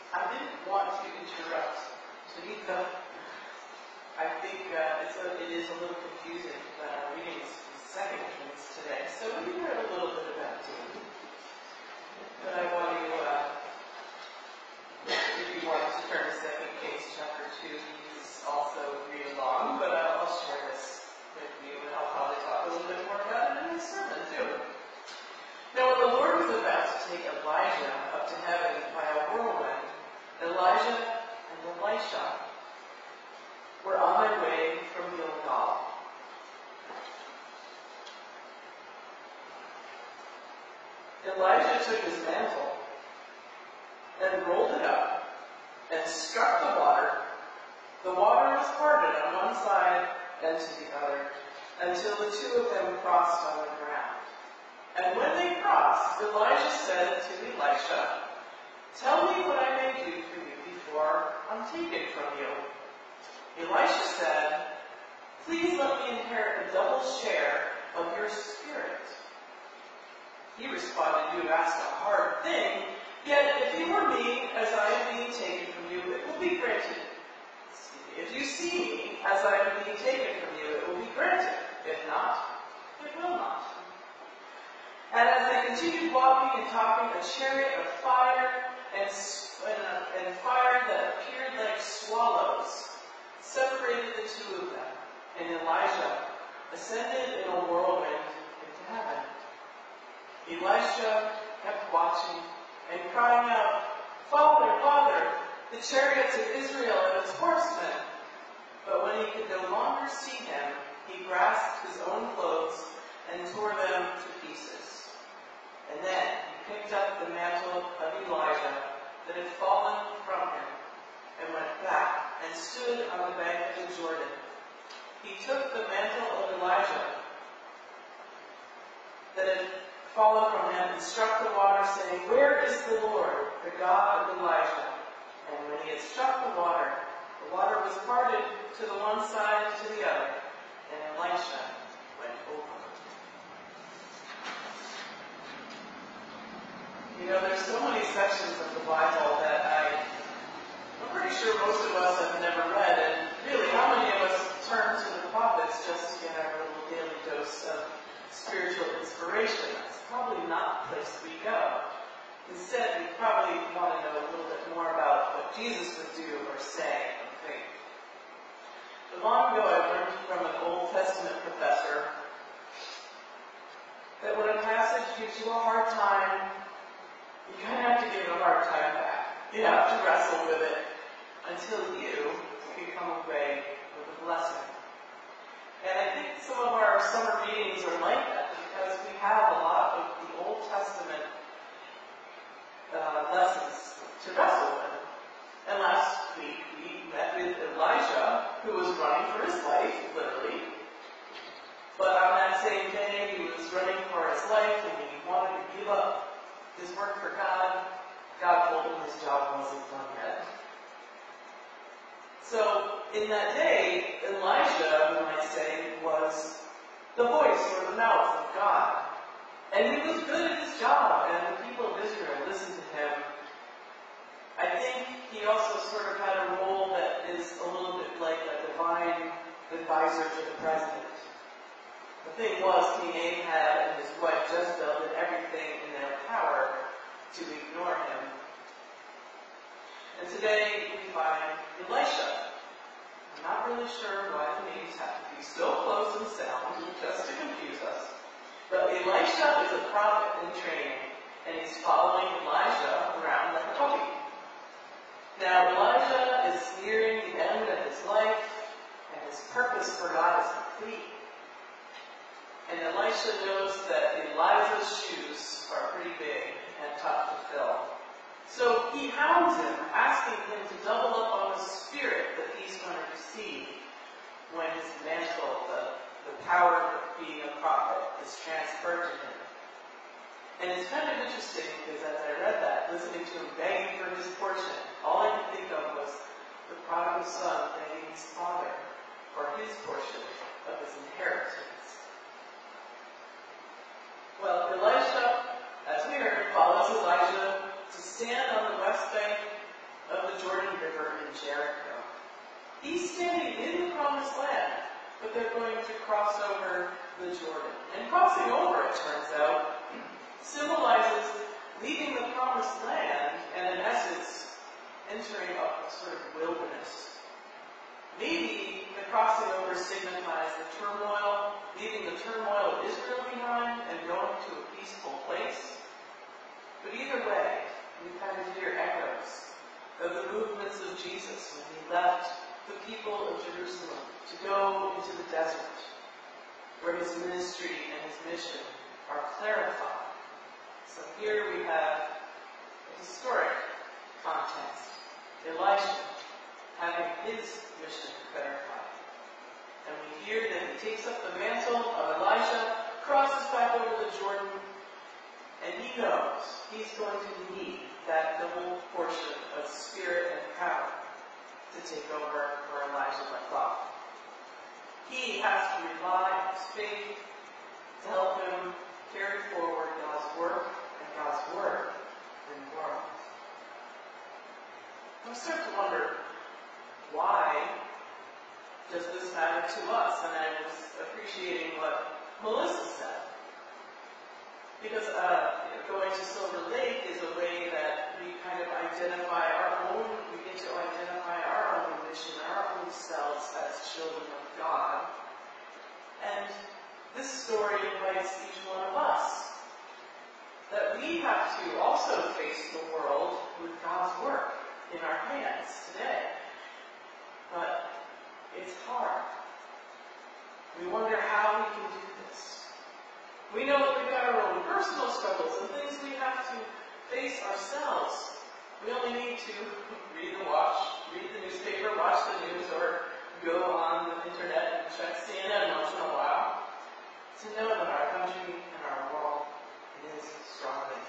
I didn't want to interrupt Janita. I think it is a little confusing that our reading is from 2 Kings today. So we read a little bit about David. But I want you, if you want to turn to 2 Kings chapter 2, you can also read along. But I'll share this with you, and I'll probably talk a little bit more about it in the sermon too. Now, when the Lord was about to take Elijah up to heaven by a whirlwind, Elijah and Elisha were on their way from Gilgal. Elijah took his mantle and rolled it up and struck the water. The water was parted on one side and to the other, until the two of them crossed on the ground. And when they crossed, Elijah said to Elisha, "Tell me what I may do for you before I'm taken from you." Elisha said, "Please let me inherit a double share of your spirit." He responded, "You asked a hard thing, yet if you were me as I am being taken from you, it will be granted. If you see me as I am being taken from you, it will be granted. If not, it will not." And as they continued walking and talking, a chariot of fire and fire that appeared like swallows separated the two of them, and Elijah ascended in a whirlwind into heaven. Elisha kept watching and crying out, "Father, Father, the chariots of Israel and its horsemen." But when he could no longer see him, he grasped his own clothes and tore them to pieces. And then he picked up the mantle of Elijah that had fallen from him and went back and stood on the bank of the Jordan. He took the mantle of Elijah that had fallen from him and struck the water, saying, "Where is the Lord, the God of Elijah?" And when he had struck the water was parted to the one side and to the other, and Elisha went over. You know, there's so many sections of the Bible that I'm pretty sure most of us have never read, and really, how many of us turn to the prophets just to get our little daily dose of spiritual inspiration? That's probably not the place we go. Instead, we probably want to know a little bit more about what Jesus would do or say or think. But long ago, I learned from an Old Testament professor that when a passage gives you a hard time, you kind of have to give it a hard time back. You have to wrestle with it until you can come away with a blessing. And I think some of our summer readings are like that because we have a lot of the Old Testament lessons to wrestle with. And last week we met with Elijah, who was running for his life, literally. But on that same day, he was running for his life and he wanted to give up his work for God. God told him his job wasn't done yet. So in that day, Elijah, we might say, was the voice or the mouth of God. And he was good at his job, and the people of Israel listened to him. I think he also sort of had a role that is a little bit like a divine advisor to the president. The thing was, King Ahab and his wife Jezebel did everything in their power to ignore him. And today we find Elisha. I'm not really sure why the names have to be so close in sound, just to confuse us. But Elisha is a prophet in training, and he's following Elijah around like a puppy. Now, Elijah is nearing the end of his life, and his purpose for God is complete. And Elisha knows that Elijah's shoes are pretty big and tough to fill. So he hounds him, asking him to double up on the spirit that he's going to receive when his mantle, the power of being a prophet, is transferred to him. And it's kind of interesting because as I read that, listening to him begging for his portion, all I could think of was the prodigal son begging his father for his portion of his inheritance. Well, Elisha, as we heard, follows Elijah to stand on the west bank the Jordan River in Jericho. He's standing in the promised land, but they're going to cross over the Jordan. And crossing over, it turns out, symbolizes leaving the promised land and, in essence, entering a sort of wilderness. Maybe the crossing over signifies the turmoil, leaving the turmoil of Israel behind and going to a peaceful place. But either way, we kind of hear echoes of the movements of Jesus when he left the people of Jerusalem to go into the desert, where his ministry and his mission are clarified. So here we have a historic context. Elisha having his mission clarified. And we hear that he takes up the mantle of Elisha, crosses back over the Jordan, and he knows he's going to need that double portion of spirit and power to take over where Elijah left off. He has to rely on his faith to help him carry forward God's work and God's word in the world. I start to wonder, why does this matter to us? And I was appreciating what Melissa said. Because going to Silver Lake is a way that we kind of identify we get to identify our own mission, our own selves as children of God. And this story invites each one of us that we have to also face the world with God's work in our hands today. But it's hard. We wonder how we can do this. We know that we've got our own personal struggles and things we have to face ourselves. We only need to read the newspaper, watch the news, or go on the internet and check CNN once in a while to know that our country and our world is struggling.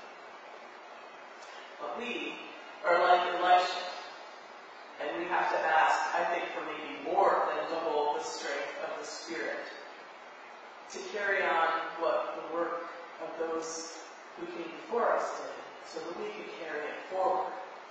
But we are like Elisha. And we have to ask, I think, for maybe more than double the strength of the Spirit to carry on what the work of those who came before us did, so that we could carry it forward.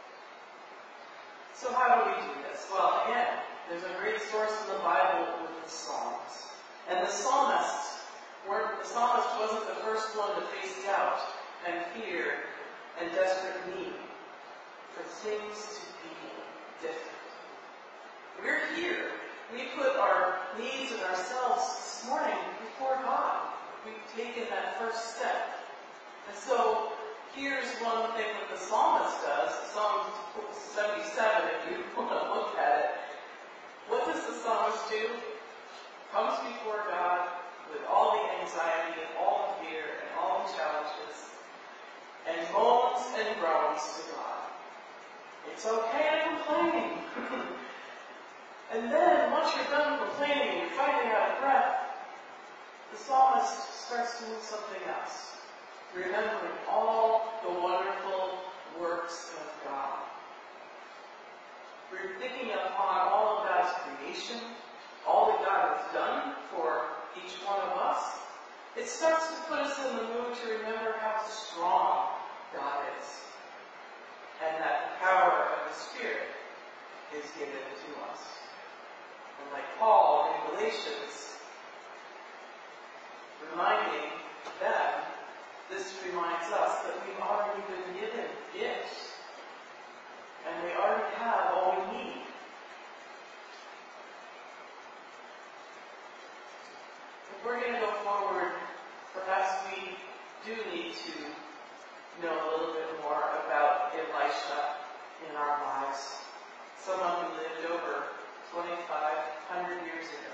So how do we do this? Well, again, there's a great source in the Bible with the Psalms. And the psalmist wasn't the first one to face doubt and fear and desperate need for things to be different. We're here. We put our needs and ourselves this morning before God. We've taken that first step. And so here's one thing that the psalmist does. Psalm 77, if you want to look at it. What does the psalmist do? Comes before God with all the anxiety and all the fear and all the challenges, and moans and groans to God. It's okay to complain. And then, once you're done complaining, you're finally out of breath, the psalmist starts doing something else, remembering all the wonderful works of God. We're thinking upon all of God's creation, all that God has done for each one of us. It starts to put us in the mood to remember how strong God is, and that the power of the Spirit is given to us. And like Paul in Galatians, reminding them, this reminds us that we've already been given gifts, and we already have all we need. If we're going to go forward, perhaps we do need to know a little bit more about Elisha in our lives. Someone who lived over 2,500 years ago.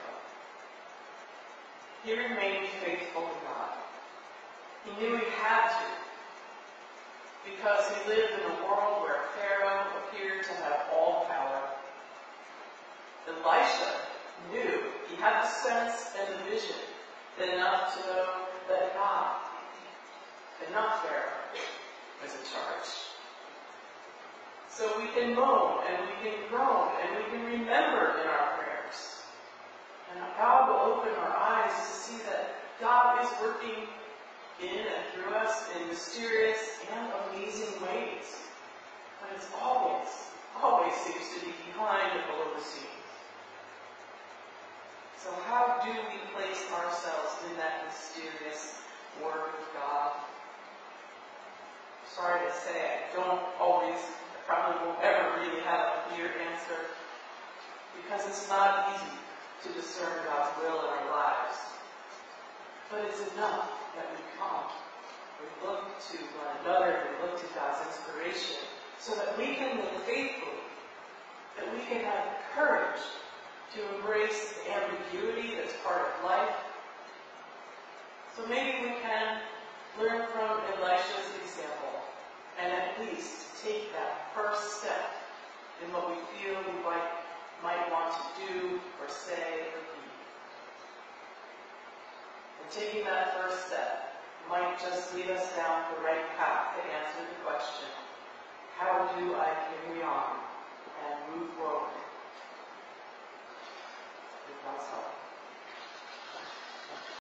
He remained faithful to God. He knew he had to, because he lived in a world where Pharaoh appeared to have all power. Elisha knew, he had the sense and the vision enough to know that God, and not Pharaoh, was in charge. So we can moan, and we can groan, and we can remember in our prayers. And God will open our eyes to see that God is working in and through us in mysterious and amazing ways. But it's always always seems to be behind and below the scenes. So how do we place ourselves in that mysterious work of God? Sorry to say, I probably won't ever really have a clear answer, because it's not easy to discern God's will in our lives. But it's enough that we come, we look to one another, we look to God's inspiration, so that we can live faithfully, that we can have courage to embrace the ambiguity that's part of life. So maybe we can learn from Elisha's example and at least take that first step in what we feel we might want to do or say or be. And taking that first step might just lead us down the right path to answer the question, how do I carry on and move forward with God's help?